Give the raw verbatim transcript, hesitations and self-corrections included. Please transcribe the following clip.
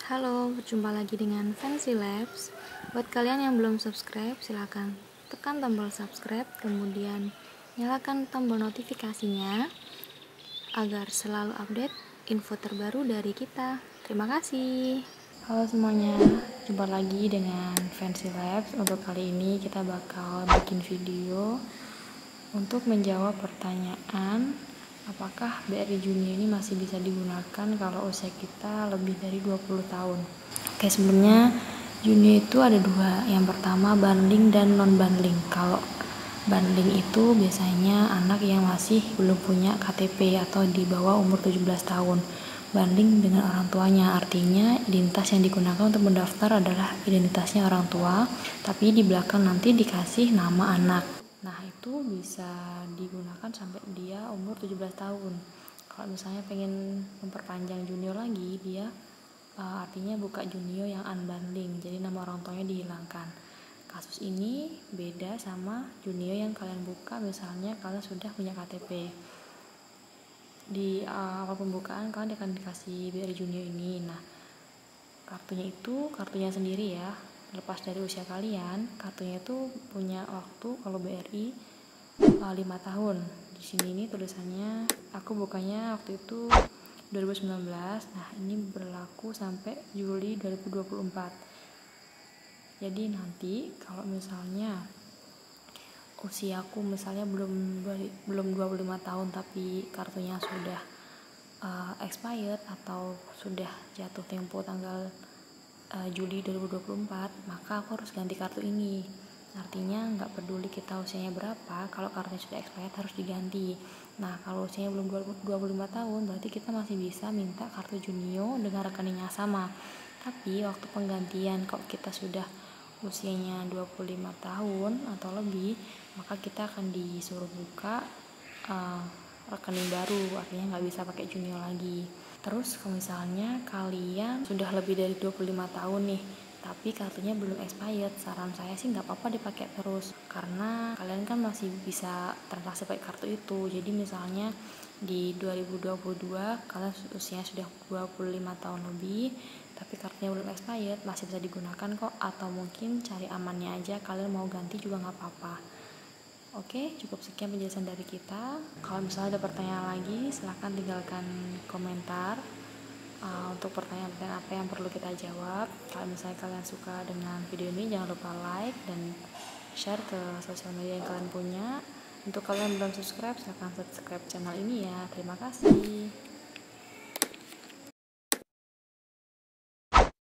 Halo, berjumpa lagi dengan Fancy Labs. Buat kalian yang belum subscribe, silahkan tekan tombol subscribe, kemudian nyalakan tombol notifikasinya agar selalu update info terbaru dari kita. Terima kasih. Halo semuanya, jumpa lagi dengan Fancy Labs. Untuk kali ini kita bakal bikin video untuk menjawab pertanyaan apakah B R I Junio ini masih bisa digunakan kalau usia kita lebih dari dua puluh tahun. Oke, sebelumnya Junio itu ada dua. Yang pertama bundling dan non bundling. Kalau bundling itu biasanya anak yang masih belum punya K T P atau di bawah umur tujuh belas tahun. Banding dengan orang tuanya, artinya identitas yang digunakan untuk mendaftar adalah identitasnya orang tua, tapi di belakang nanti dikasih nama anak. Nah, itu bisa digunakan sampai dia umur tujuh belas tahun. Kalau misalnya pengen memperpanjang Junio lagi, dia uh, artinya buka Junio yang unbundling, jadi nama orang tuanya dihilangkan. Kasus ini beda sama Junio yang kalian buka misalnya kalian sudah punya K T P. Di uh, awal pembukaan kalian akan dikasih B R I Junio ini. Nah, kartunya itu kartunya sendiri ya, lepas dari usia kalian. Kartunya itu punya waktu kalau B R I uh, lima tahun. Di sini ini tulisannya aku bukanya waktu itu dua ribu sembilan belas. Nah, ini berlaku sampai Juli dua ribu dua puluh empat. Jadi nanti kalau misalnya usiaku misalnya belum belum dua puluh lima tahun tapi kartunya sudah uh, expired atau sudah jatuh tempo tanggal uh, Juli dua ribu dua puluh empat, maka aku harus ganti kartu ini. Artinya nggak peduli kita usianya berapa, kalau kartunya sudah expired harus diganti. Nah, kalau usianya belum dua puluh lima tahun berarti kita masih bisa minta kartu Junio dengan rekeningnya sama. Tapi waktu penggantian kalau kita sudah usianya dua puluh lima tahun atau lebih, maka kita akan disuruh buka uh, rekening baru, artinya nggak bisa pakai Junio lagi. Terus kalau misalnya kalian sudah lebih dari dua puluh lima tahun nih, tapi kartunya belum expired, saran saya sih nggak apa-apa dipakai terus, karena kalian kan masih bisa transaksi pakai kartu itu. Jadi misalnya di dua ribu dua puluh dua kalian usianya sudah dua puluh lima tahun lebih tapi kartunya belum expired, masih bisa digunakan kok. Atau mungkin cari amannya aja, kalian mau ganti juga nggak apa-apa. Oke, cukup sekian penjelasan dari kita. Kalau misalnya ada pertanyaan lagi, silahkan tinggalkan komentar uh, untuk pertanyaan-pertanyaan apa yang perlu kita jawab. Kalau misalnya kalian suka dengan video ini, jangan lupa like dan share ke sosial media yang kalian punya. Untuk kalian yang belum subscribe, silahkan subscribe channel ini ya. Terima kasih.